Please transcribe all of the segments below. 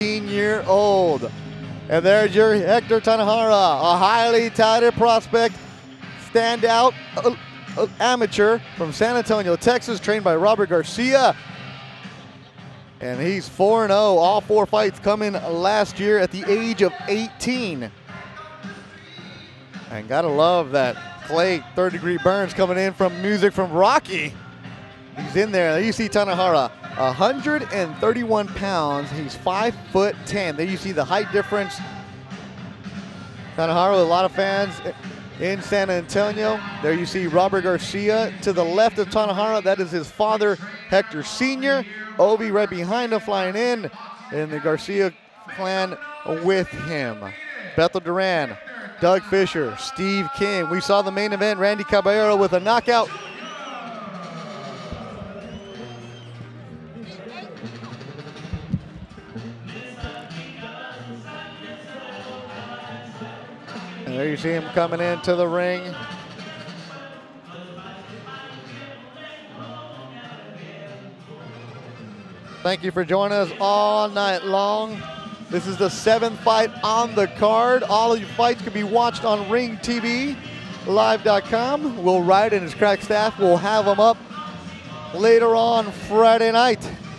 19-year-old. And there's your Hector Tanajara, a highly touted prospect, standout amateur from San Antonio, Texas, trained by Robert Garcia. And he's 4-0, all 4 fights coming last year at the age of 18. And gotta love that Clay Third Degree Burns coming in from music from Rocky. He's in there. There you see Tanajara, 131 pounds. He's 5'10". There you see the height difference. Tanajara with a lot of fans in San Antonio. There you see Robert Garcia to the left of Tanajara. That is his father, Hector Sr. Ovi right behind him flying in, and the Garcia clan with him. Bethel Duran, Doug Fisher, Steve King. We saw the main event, Randy Caballero with a knockout. And there you see him coming into the ring. Thank you for joining us all night long. This is the 7th fight on the card. All of your fights can be watched on ringtvlive.com. Will Wright and his crack staff will have them up later on Friday night.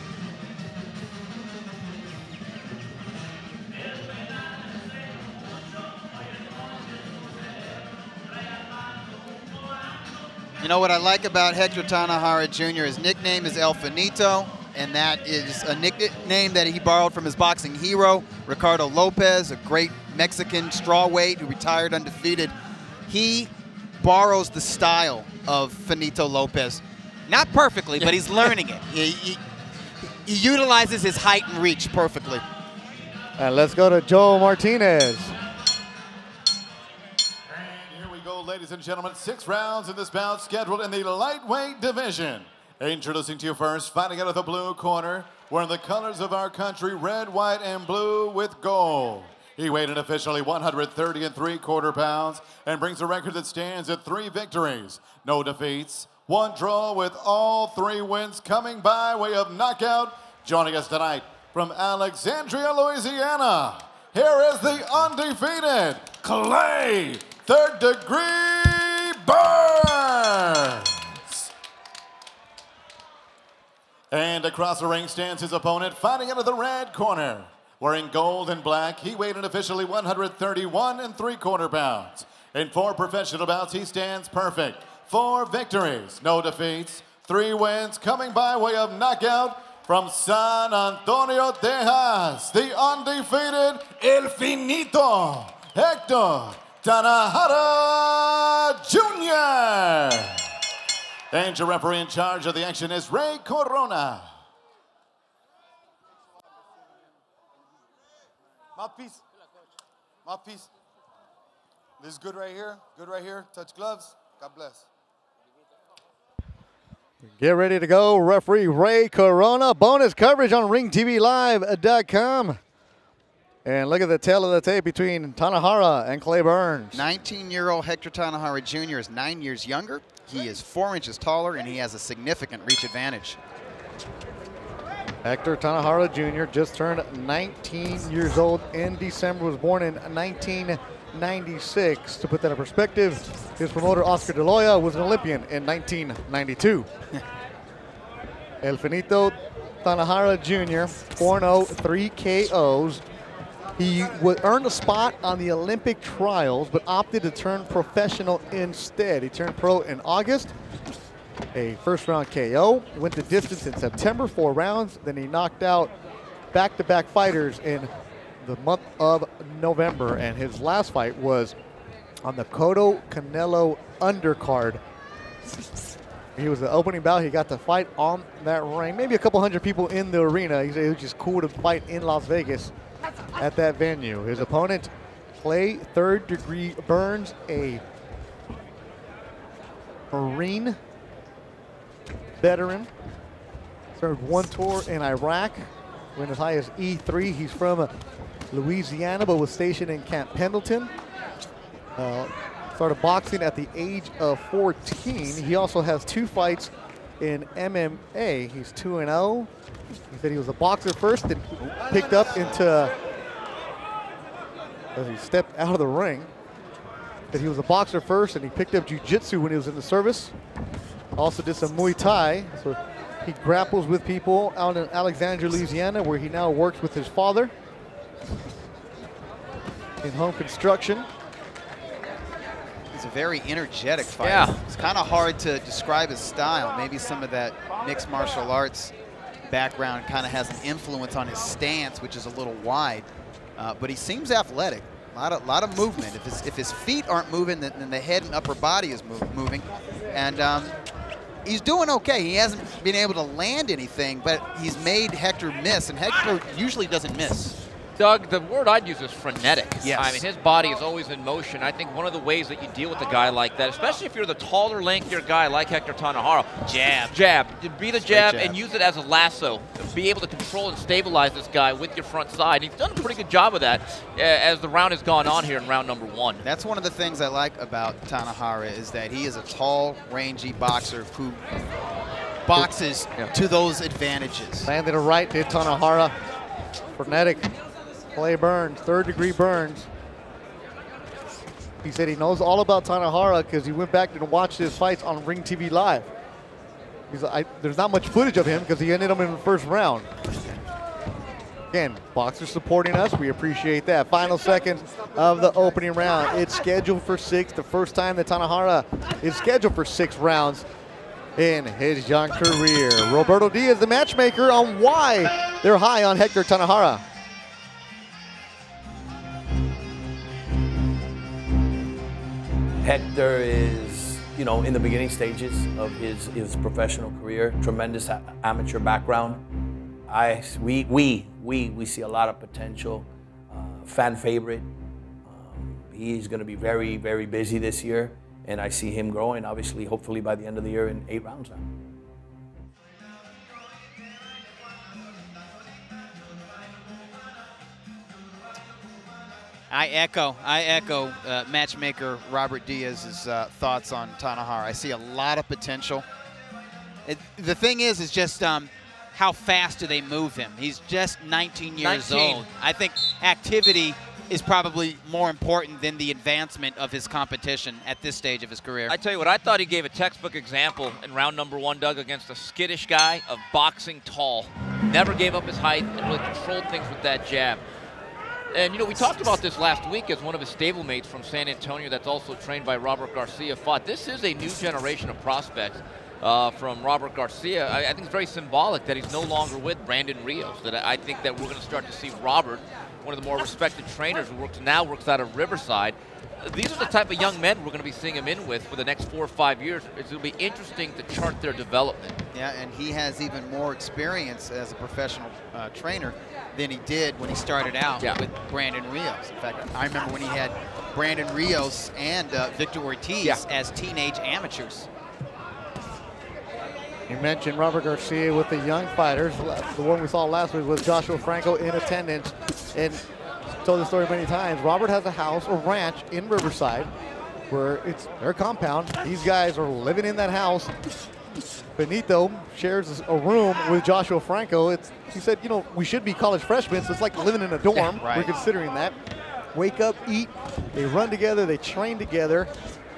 You know what I like about Hector Tanajara Jr., his nickname is El Finito, and that is a nickname that he borrowed from his boxing hero, Ricardo Lopez, a great Mexican strawweight who retired undefeated. He borrows the style of Finito Lopez. Not perfectly, but he's learning it. He utilizes his height and reach perfectly. And let's go to Joe Martinez. Ladies and gentlemen, 6 rounds in this bout scheduled in the lightweight division. Introducing to you first, fighting out of the blue corner, wearing the colors of our country, red, white, and blue with gold. He weighed in officially 130 3/4 pounds and brings a record that stands at 3 victories, no defeats, 1 draw with all 3 wins coming by way of knockout. Joining us tonight from Alexandria, Louisiana, here is the undefeated Clay Third Degree Burns. And across the ring stands his opponent, fighting out of the red corner. Wearing gold and black, he weighed in officially 131 3/4 pounds. In 4 professional bouts, he stands perfect. 4 victories, no defeats, 3 wins, coming by way of knockout from San Antonio, Texas, the undefeated El Finito, Hector Tanajara Jr. And your referee in charge of the action is Ray Corona. Mouthpiece. Mouthpiece. This is good right here. Good right here. Touch gloves. God bless. Get ready to go. Referee Ray Corona. Bonus coverage on ringtvlive.com. And look at the tail of the tape between Tanajara and Clay Burns. 19-year-old Hector Tanajara Jr. is 9 years younger. He is 4 inches taller, and he has a significant reach advantage. Hector Tanajara Jr. just turned 19 years old in December, was born in 1996. To put that in perspective, his promoter, Oscar De Loya, was an Olympian in 1992. El Finito Tanajara Jr., 4-0, 3 KOs. He earned a spot on the Olympic trials, but opted to turn professional instead. He turned pro in August, a first-round KO. Went the distance in September, 4 rounds. Then he knocked out back-to-back fighters in the month of November. And his last fight was on the Cotto Canelo undercard. He was the opening bout. He got to fight on that ring. Maybe a couple hundred people in the arena. He said it was just cool to fight in Las Vegas at that venue. His opponent, Clay Third Degree Burns, a Marine veteran. Served 1 tour in Iraq. Went as high as E3. He's from Louisiana, but was stationed in Camp Pendleton. Started boxing at the age of 14. He also has 2 fights in MMA. He's 2-0. He said he was a boxer first, then picked up into, as he stepped out of the ring, that he was a boxer first, and he picked up jiu-jitsu when he was in the service. Also did some Muay Thai. So he grapples with people out in Alexandria, Louisiana, where he now works with his father in home construction. He's a very energetic fighter. Yeah. It's kind of hard to describe his style. Maybe some of that mixed martial arts background kind of has an influence on his stance, which is a little wide. But he seems athletic. A lot of movement. If his feet aren't moving, then the head and upper body is moving. And he's doing okay. He hasn't been able to land anything, but he's made Hector miss, and Hector usually doesn't miss. Doug, the word I'd use is frenetic. Yes. I mean, his body is always in motion. I think one of the ways that you deal with a guy like that, especially if you're the taller, lankier guy like Hector Tanajara, jab. Be the jab and use it as a lasso. Be able to control and stabilize this guy with your front side. And he's done a pretty good job of that as the round has gone on here in round number 1. That's one of the things I like about Tanajara is that he is a tall, rangy boxer who boxes to those advantages. Landed a right, did Tanajara. Frenetic. Play burns, third-degree burns. He said he knows all about Tanajara because he went back and watched his fights on Ring TV Live. He's like, there's not much footage of him because he ended him in the first round. Again, boxers supporting us. We appreciate that. Final seconds of the opening round. It's scheduled for 6. The first time that Tanajara is scheduled for 6 rounds in his young career. Roberto Diaz, the matchmaker, on why they're high on Hector Tanajara. Hector is, in the beginning stages of his professional career. Tremendous amateur background. We see a lot of potential. Fan favorite. He's going to be very, very busy this year, and I see him growing. Obviously, hopefully by the end of the year in 8 rounds now. I echo matchmaker Robert Diaz's thoughts on Tanajara. I see a lot of potential. The thing is just how fast do they move him? He's just 19 years old. I think activity is probably more important than the advancement of his competition at this stage of his career. I tell you what, I thought he gave a textbook example in round number 1, Doug, against a skittish guy of boxing tall. Never gave up his height and really controlled things with that jab. And, we talked about this last week as one of his stablemates from San Antonio that's also trained by Robert Garcia fought. This is a new generation of prospects from Robert Garcia. I think it's very symbolic that he's no longer with Brandon Rios. That I think that we're going to start to see Robert, one of the more respected trainers who now works out of Riverside. These are the type of young men we're going to be seeing him in with for the next 4 or 5 years. It's going to be interesting to chart their development. Yeah, and he has even more experience as a professional trainer than he did when he started out with Brandon Rios. In fact, I remember when he had Brandon Rios and Victor Ortiz as teenage amateurs. You mentioned Robert Garcia with the young fighters. The one we saw last week was Joshua Franco in attendance. And told the story many times. Robert has a house, a ranch in Riverside, where it's their compound. These guys are living in that house. Benito shares a room with Joshua Franco. He said, we should be college freshmen, so it's like living in a dorm. Yeah, right. We're considering that. Wake up, eat, they run together, they train together.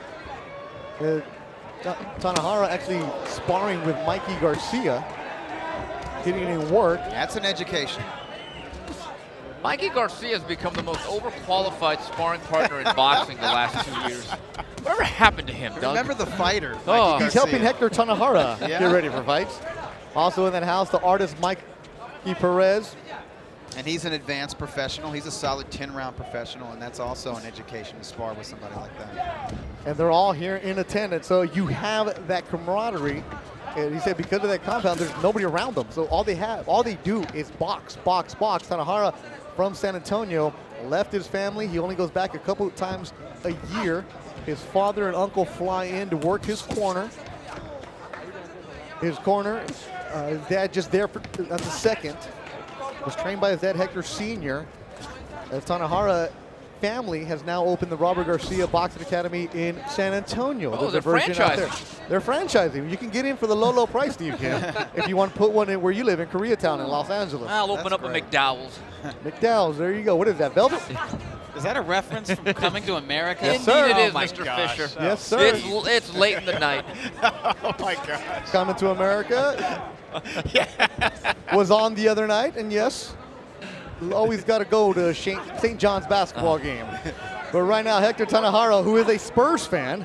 Tanajara actually sparring with Mikey Garcia, getting in work. That's an education. Mikey Garcia has become the most overqualified sparring partner in boxing the last 2 years. Whatever happened to him, Doug? Remember the fighter, Mikey He's Garcia. helping Hector Tanajara get ready for fights. Also in that house, the artist Mikey Perez. And he's an advanced professional. He's a solid 10-round professional, and that's also an education to spar with somebody like that. And they're all here in attendance, so you have that camaraderie. And he said because of that compound, there's nobody around them. So all they do is box, box, box. Tanajara from San Antonio left his family. He only goes back a couple of times a year. His father and uncle fly in to work his corner. His dad just there as a second. Was trained by his dad, Hector Sr. As Tanajara family has now opened the Robert Garcia Boxing Academy in San Antonio. Oh, There's they're a version out there. franchising. They're franchising. You can get in for the low, low price, Steve Kim, if you want to put one in where you live in Koreatown in Los Angeles. I'll open up a McDowell's. McDowell's, there you go. What is that, Velvet? Is that a reference from Coming to America? Yes, Indeed sir. it is, Oh my Mr. gosh. Fisher. Yes, sir. It's late in the night. Oh my gosh. Coming to America was on the other night, and yes, always got to go to St. John's basketball game. But right now, Hector Tanajara, who is a Spurs fan,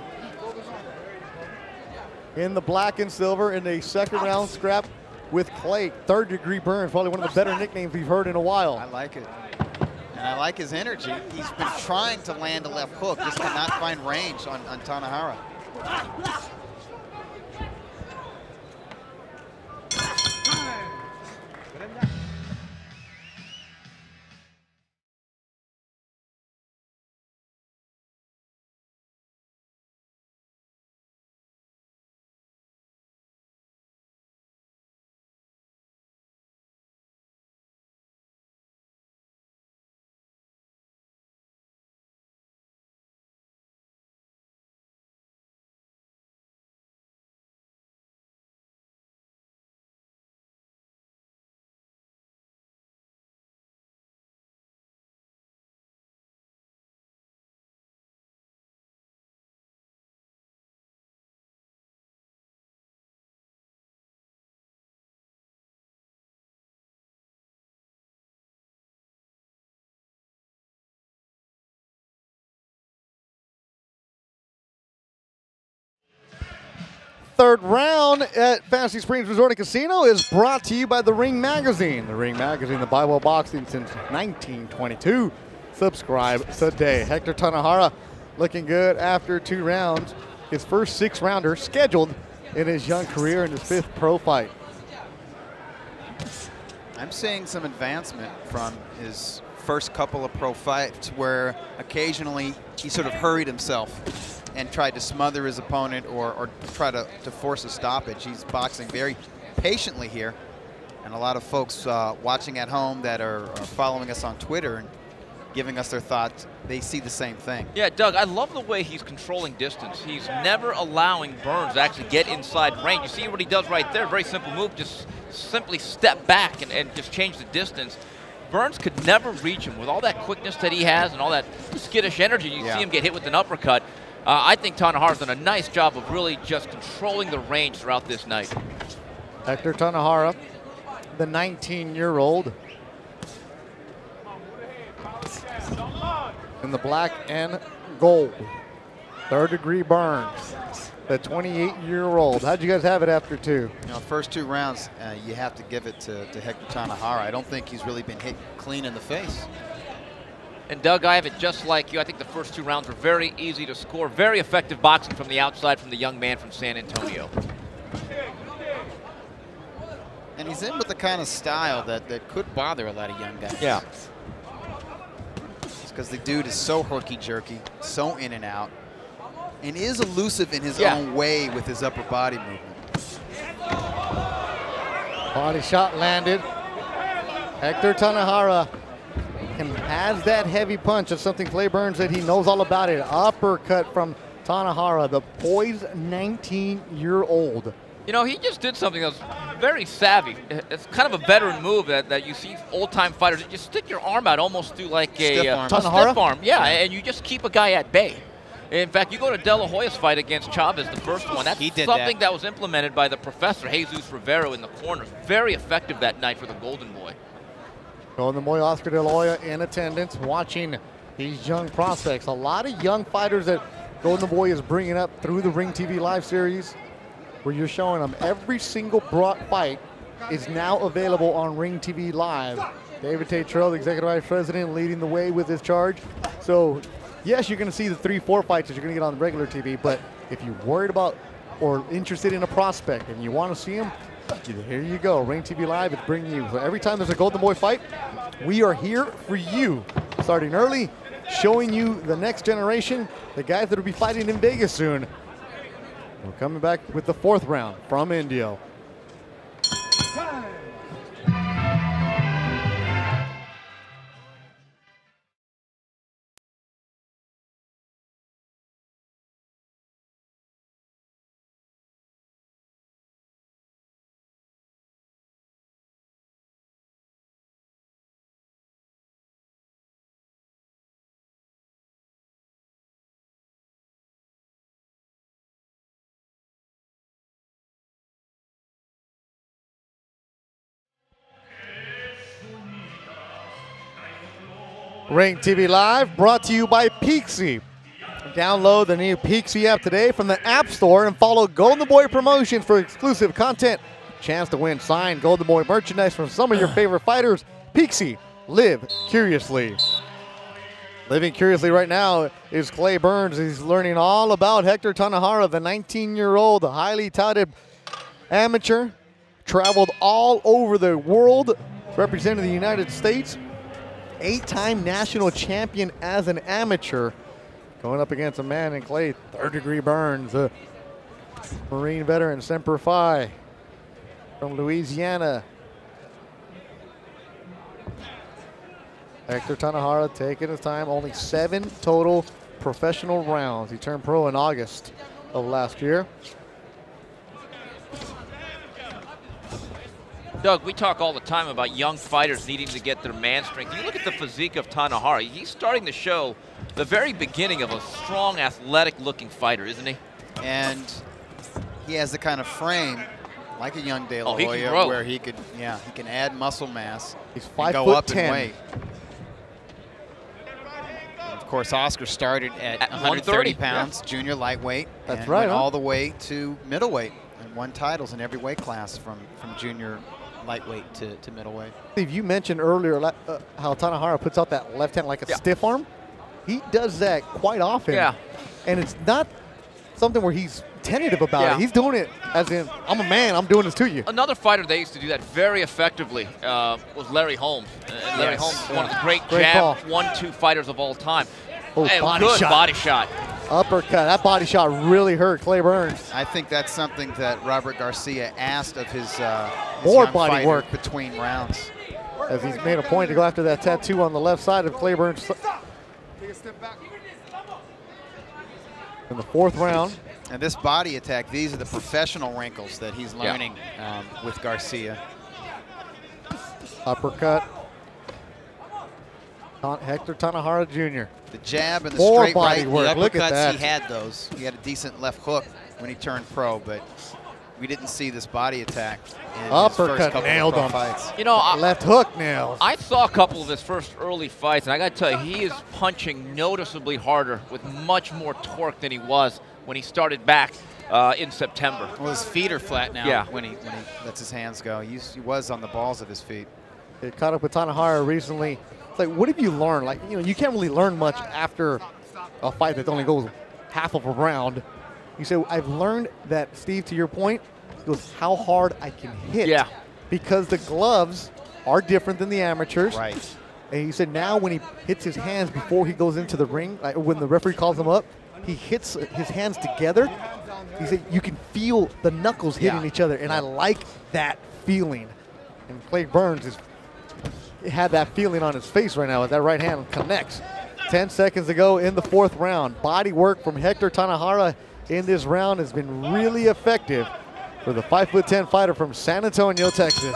in the black and silver in a second round scrap with Clay. Third degree burns, probably one of the better nicknames we've heard in a while. I like it. And I like his energy. He's been trying to land a left hook, just cannot find range on Tanajara. Third round at Fantasy Springs Resort and Casino is brought to you by The Ring Magazine. The Ring Magazine, the Bible of Boxing since 1922. Subscribe today. Hector Tanajara looking good after 2 rounds. His first 6-rounder scheduled in his young career in his 5th pro fight. I'm seeing some advancement from his first couple of pro fights where occasionally he sort of hurried himself and tried to smother his opponent or try to force a stoppage. He's boxing very patiently here. And a lot of folks watching at home that are following us on Twitter and giving us their thoughts, they see the same thing. Yeah, Doug, I love the way he's controlling distance. He's never allowing Burns to actually get inside range. You see what he does right there, very simple move, just simply step back and just change the distance. Burns could never reach him with all that quickness that he has and all that skittish energy. You see him get hit with an uppercut. I think Tanajara's done a nice job of really just controlling the range throughout this night. Hector Tanajara, the 19-year-old, in the black and gold. 3rd degree burns. The 28-year-old. How'd you guys have it after 2? You know, first 2 rounds, you have to give it to Hector Tanajara. I don't think he's really been hit clean in the face. And Doug, I have it just like you. I think the first 2 rounds were very easy to score. Very effective boxing from the outside from the young man from San Antonio. And he's in with the kind of style that could bother a lot of young guys. Yeah. It's because the dude is so herky-jerky, so in and out, and is elusive in his own way with his upper body movement. Body shot landed. Hector Tanajara has that heavy punch. That's something Clay Burns said he knows all about it. Uppercut from Tanajara, the poised 19-year-old. You know, he just did something that was very savvy. It's kind of a veteran move that you see old-time fighters. You just stick your arm out almost to like a stiff arm. Yeah, and you just keep a guy at bay. In fact, you go to De La Hoya's fight against Chavez, the first one. That's something that was implemented by the professor, Jesus Rivero, in the corners. Very effective that night for the Golden Boy. Golden Boy Oscar De La Hoya in attendance, watching these young prospects. A lot of young fighters that Golden Boy is bringing up through the Ring TV live series, where you're showing them every single brought fight is now available on Ring TV Live. David Tetrell, the Executive Vice President, leading the way with this charge. So, yes, you're going to see the 3-4 fights that you're going to get on regular TV, but if you're worried about or interested in a prospect and you want to see him, here you go. Ring TV Live is bringing you. So every time there's a Golden Boy fight, we are here for you. Starting early, showing you the next generation, the guys that will be fighting in Vegas soon. We're coming back with the 4th round from Indio. Ring TV Live brought to you by Peaksy. Download the new Peaksy app today from the App Store and follow Golden Boy Promotions for exclusive content. Chance to win signed Golden Boy merchandise from some of your favorite fighters. Peaksy, live curiously. Living curiously right now is Clay Burns. He's learning all about Hector Tanajara, the 19-year-old, highly touted amateur. Traveled all over the world, representing the United States. 8-time national champion as an amateur. Going up against a man in Clay, third-degree burns. A Marine veteran, Semper Fi, from Louisiana. Hector Tanajara taking his time, only 7 total professional rounds. He turned pro in August of last year. Doug, we talk all the time about young fighters needing to get their man strength. You look at the physique of Tanajara. He's starting to show the very beginning of a strong, athletic-looking fighter, isn't he? And he has the kind of frame like a young De La he can Hoya grow. where he could, he can add muscle mass. He's and go 5'10". up in weight. And of course, Oscar started at 130 pounds, junior lightweight. That's and right, went huh? all the way to middleweight and won titles in every weight class from junior lightweight to middleweight. Steve, you mentioned earlier how Tanajara puts out that left hand like a stiff arm. He does that quite often. Yeah. And it's not something where he's tentative about it. He's doing it as in, I'm a man, I'm doing this to you. Another fighter that used to do that very effectively was Larry Holmes. Larry Holmes, one of the great jab 1-2 fighters of all time. Oh, body good shot. body shot. Uppercut. That body shot really hurt Clay Burns. I think that's something that Robert Garcia asked of his More young body fighter work. between rounds. As he's made a point to go after that tattoo on the left side of Clay Burns. In the 4th round. And this body attack, these are the professional wrinkles that he's learning with Garcia. Uppercut. Hector Tanajara Jr. The jab and the More straight body right, work. the Look at uppercuts, that. he had those. He had a decent left hook when he turned pro, but we didn't see this body attack in his first Uppercut couple nailed of him. pro fights. You know, Left hook nails. I saw a couple of his first early fights, and I got to tell you, he is punching noticeably harder with much more torque than he was when he started back in September. Well, his feet are flat now Yeah. when he lets his hands go. He was on the balls of his feet. They caught up with Tanajara recently. It's like, what have you learned? Like, you know, you can't really learn much after a fight that only goes half of a round. You say, I've learned that, Steve, to your point, he goes, how hard I can hit. Yeah. Because the gloves are different than the amateurs. Right. And he said now when he hits his hands before he goes into the ring, like when the referee calls him up, he hits his hands together. He said you can feel the knuckles hitting each other, and I like that feeling. And Clay Burns had that feeling on his face right now as that right hand connects. 10 seconds to go in the 4th round. Body work from Hector Tanajara in this round has been really effective for the 5'10" fighter from San Antonio, Texas.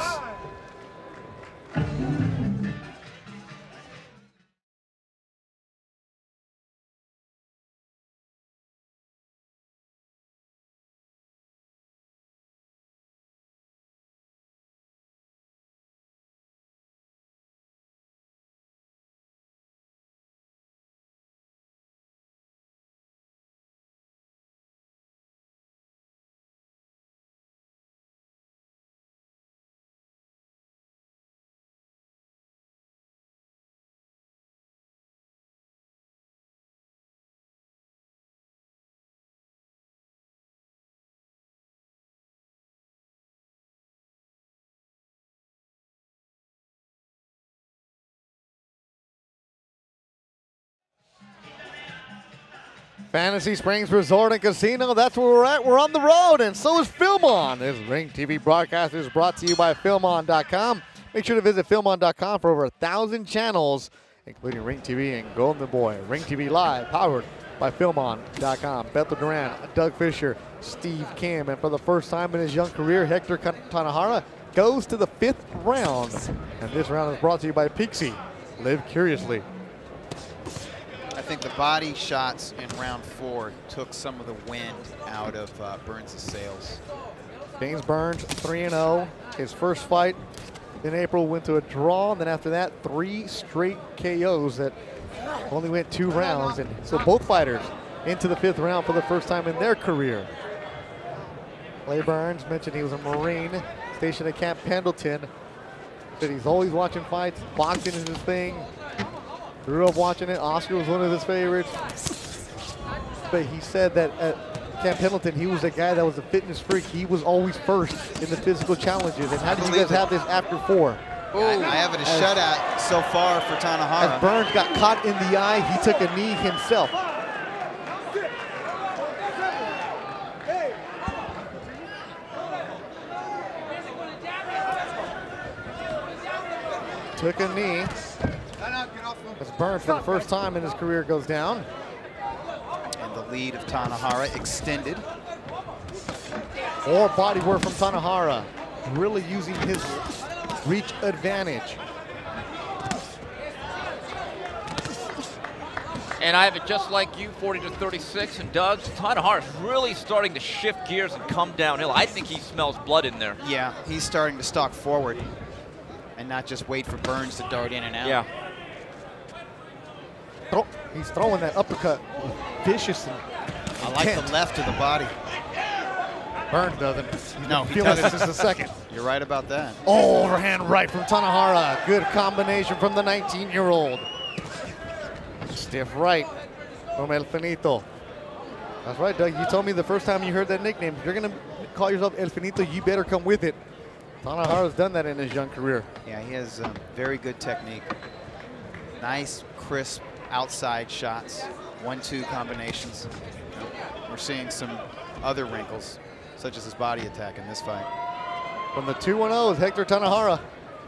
Fantasy Springs Resort and Casino, that's where we're at. We're on the road, and so is Filmon. This Ring TV broadcast is brought to you by Filmon.com. Make sure to visit Filmon.com for over 1,000 channels, including Ring TV and Golden Boy. Ring TV Live, powered by Filmon.com. Bethel Duran, Doug Fisher, Steve Kim, and for the first time in his young career, Hector Tanajara goes to the 5th round. And this round is brought to you by Peaksy. Live curiously. I think the body shots in round 4 took some of the wind out of Burns' sails. James Burns, 3-0. His first fight In April, went to a draw, and then after that, 3 straight KOs that only went 2 rounds. And so both fighters into the 5th round for the first time in their career. Clay Burns mentioned he was a Marine stationed at Camp Pendleton. Said he's always watching fights. Boxing is his thing. Grew up watching it. Oscar was one of his favorites. But he said that at Camp Pendleton, he was a guy that was a fitness freak. He was always first in the physical challenges. And how do you guys have this after 4? I have it a shutout so far for Tanahara. As Burns got caught in the eye, he took a knee himself. Took a knee. As Burns, for the first time in his career, goes down. And the lead of Tanahara extended. More body work from Tanahara, really using his reach advantage. And I have it just like you, 40-36. And Doug, Tanahara's really starting to shift gears and come downhill. I think he smells blood in there. Yeah, he's starting to stalk forward and not just wait for Burns to dart in and out. Yeah. He's throwing that uppercut vicious. And I like the left of the body. Burns doesn't. He's No, been he feeling it doesn't. just a second. You're right about that. Oh, overhand right from Tanahara. Good combination from the 19-year-old. Stiff right from El Finito. That's right, Doug. You told me the first time you heard that nickname, if you're going to call yourself El Finito, you better come with it. Tanahara's done that in his young career. Yeah, he has very good technique. Nice, crisp outside shots. 1-2 combinations. We're seeing some other wrinkles, such as his body attack in this fight. From the 2-1-0 is Hector Tanahara.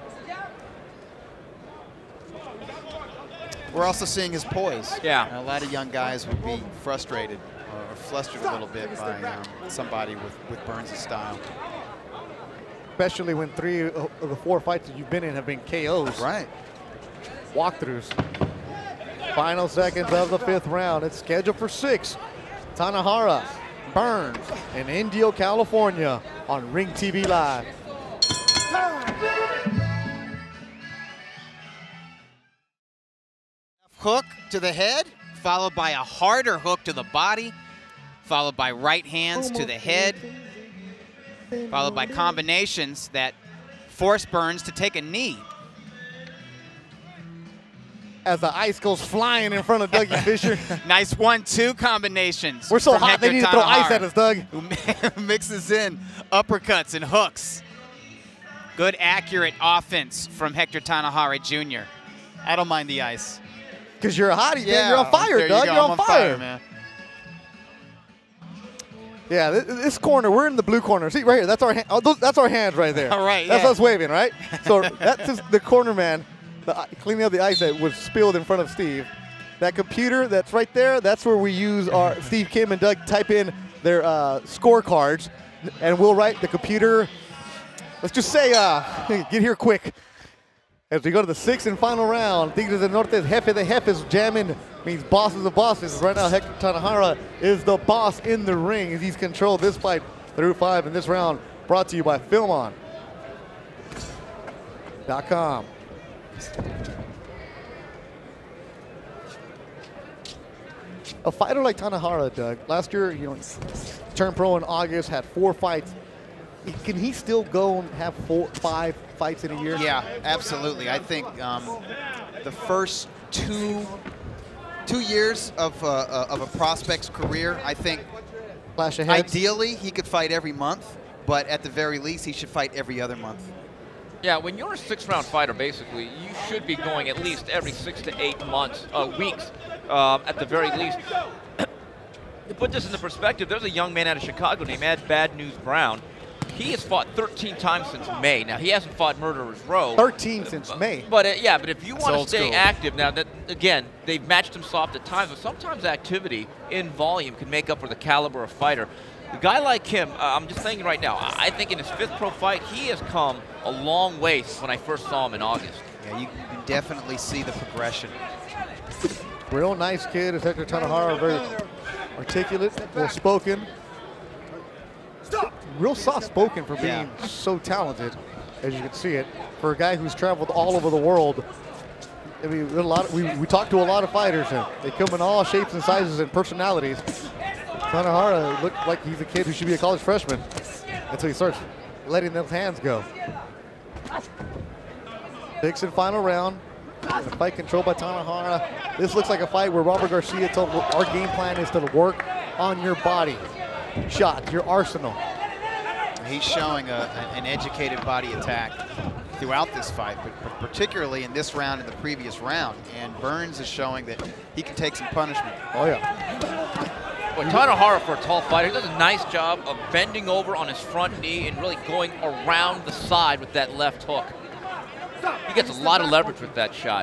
We're also seeing his poise. Yeah. And a lot of young guys would be frustrated or flustered a little bit by somebody with Burns' style. Especially when 3 of the 4 fights that you've been in have been KOs. Right. Walkthroughs. Final seconds of the 5th round. It's scheduled for 6. Tanahara, Burns in Indio, California on Ring TV Live. Hook to the head, followed by a harder hook to the body, followed by right hands to the head, followed by combinations that force Burns to take a knee. As the ice goes flying in front of Dougie Fisher. Nice 1-2 combinations. We're so from hot, they Hector need to throw ice Tanahara, at us, Doug. who mixes in uppercuts and hooks. Good, accurate offense from Hector Tanahara Jr. I don't mind the ice. Because you're a hottie, man. You're on fire, there Doug. you go. You're I'm on fire. man. Yeah, this corner, we're in the blue corner. See, right here, that's our that's our hands right there. All right, That's yeah. us waving, right? So that's just the corner man cleaning up the ice that was spilled in front of Steve. That computer that's right there, that's where we use our Steve, Kim, and Doug type in their scorecards, and we'll write the computer. Let's just say, get here quick. As we go to the 6th and final round, Tigres del Norte's Jefe de Jefes jamming means bosses of bosses. Right now, Hector Tanahara is the boss in the ring as he's controlled this fight through 5 in this round. Brought to you by Filmon.com. A fighter like Tanahara, Doug, last year, turned pro in August, had 4 fights. Can he still go and have 5 fights in a year? Yeah, absolutely. I think the first two years of a prospect's career, I think Flash ahead. ideally he could fight every month, but at the very least he should fight every other month. Yeah, when you're a 6-round fighter, basically, you should be going at least every 6 to 8 weeks, at the very least. To put this into perspective, there's a young man out of Chicago named Ed Bad News Brown. He has fought 13 times since May. Now, he hasn't fought Murderer's Row. 13 since May. But if you want to old stay school. active, now that, again, they've matched him soft at times, but sometimes activity in volume can make up for the caliber of fighter. A guy like him, I'm just thinking right now, I think in his 5th pro fight, he has come a long way since when I first saw him in August. Yeah, you can definitely see the progression. Real nice kid is Hector Tanahara, very articulate, well-spoken. Real soft-spoken for being so talented. as you can see it. For a guy who's traveled all over the world, I mean, there's a lot we talked to a lot of fighters, and they come in all shapes and sizes and personalities. Tanahara looked like he's a kid who should be a college freshman until he starts letting those hands go. Sixth and final round. The fight controlled by Tanahara. This looks like a fight where Robert Garcia told our game plan is to work on your body, shot, your arsenal. He's showing an educated body attack throughout this fight, but particularly in this round and the previous round. And Burns is showing that he can take some punishment. Oh, yeah. Well, Tanahara, for a tall fighter, does a nice job of bending over on his front knee and really going around the side with that left hook. He gets a lot of leverage with that shot.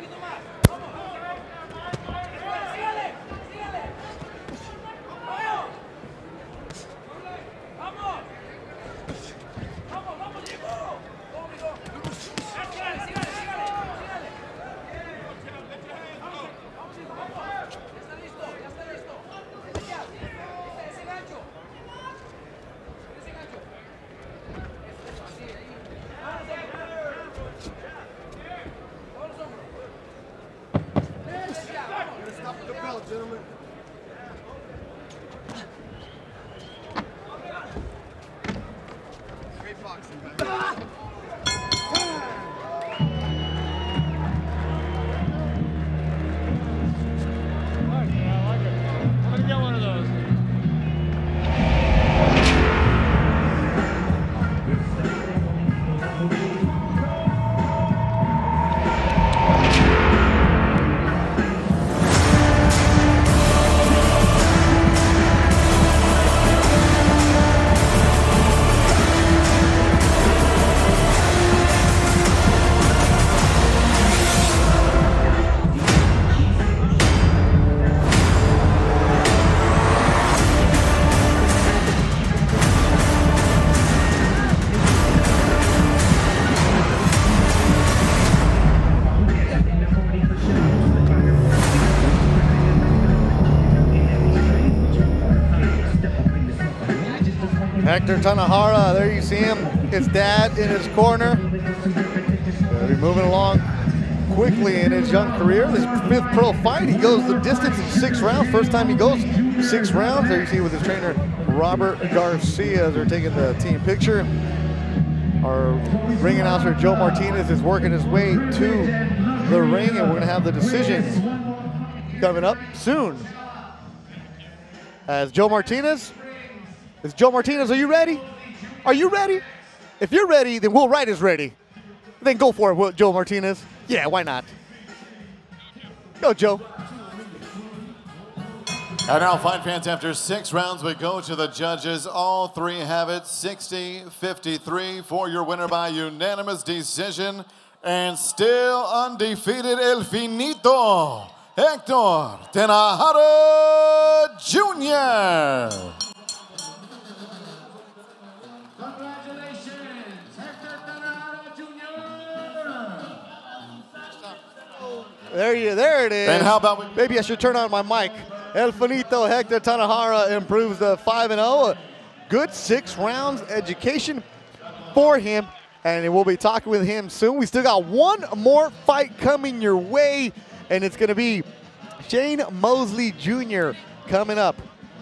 Hector Tanahara, there you see him, his dad in his corner. Gonna be moving along quickly in his young career. This fifth pro fight, he goes the distance in 6 rounds. First time he goes 6 rounds. There you see with his trainer, Robert Garcia, as they're taking the team picture. Our ring announcer, Joe Martinez, is working his way to the ring, and we're gonna have the decisions coming up soon. As Joe Martinez, are you ready? Are you ready? If you're ready, then Will Wright is ready. Then go for it, Joe Martinez. Yeah, why not? Go, Joe. And now, fight fans, after 6 rounds, we go to the judges. All 3 have it 60-53 for your winner by unanimous decision. And still undefeated, El Finito, Hector Tanahara Jr. There it is. And how about maybe I should turn on my mic. El Finito Hector Tanahara improves the 5-0. A good 6 rounds education for him, and we'll be talking with him soon. We still got one more fight coming your way, and it's going to be Shane Mosley Jr. coming up.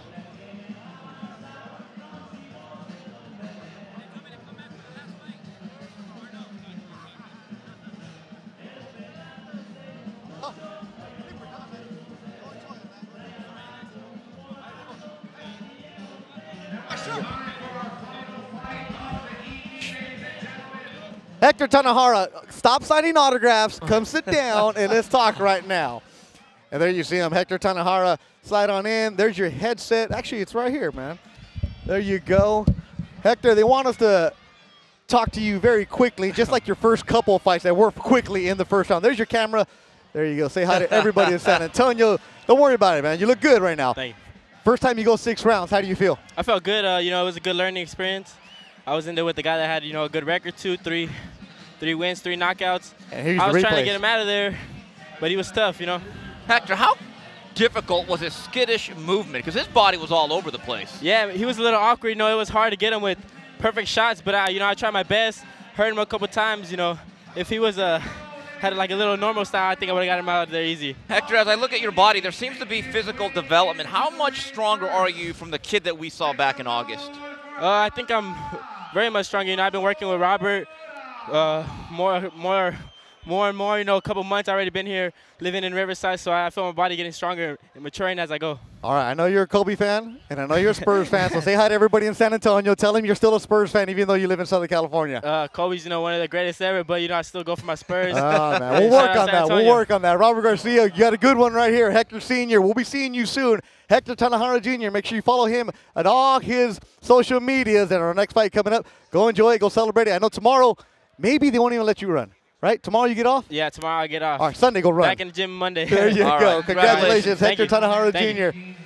Hector Tanahara, stop signing autographs, come sit down, and let's talk right now. And there you see him, Hector Tanahara, slide on in. There's your headset. Actually, it's right here, man. There you go. Hector, they want us to talk to you very quickly, just like your first couple of fights that worked quickly in the first round. There's your camera. There you go. Say hi to everybody in San Antonio. Don't worry about it, man. You look good right now. Thank you. First time you go 6 rounds, how do you feel? I felt good. You know, it was a good learning experience. I was in there with the guy that had, you know, a good record, 3 wins, 3 knockouts. And I was trying to get him out of there, but he was tough, you know. Hector, how difficult was his skittish movement? Because his body was all over the place. Yeah, he was a little awkward. You know, it was hard to get him with perfect shots, but, you know, I tried my best. hurt him a couple times. You know, if he was had like a little normal style, I think I would have got him out of there easy. Hector, as I look at your body, there seems to be physical development. How much stronger are you from the kid that we saw back in August? I think I'm very much stronger. You know, I've been working with Robert more and more. You know, a couple months already been here living in Riverside, so I feel my body getting stronger and maturing as I go. All right, I know you're a Kobe fan, and I know you're a Spurs fan, so say hi to everybody in San Antonio. Tell them you're still a Spurs fan, even though you live in Southern California. Kobe's, you know, one of the greatest ever, but, you know, I still go for my Spurs. Oh, man. We'll work on that. We'll work on that. Robert Garcia, you got a good one right here. Hector Sr., we'll be seeing you soon. Hector Tanajara Jr., make sure you follow him at all his social medias. And our next fight coming up, go enjoy it, go celebrate it. I know tomorrow, maybe they won't even let you run. Right? Tomorrow you get off? Yeah, tomorrow I get off. All right, Sunday go run. Back in the gym Monday. There you go. Right. Congratulations, Hector Tanajara Jr.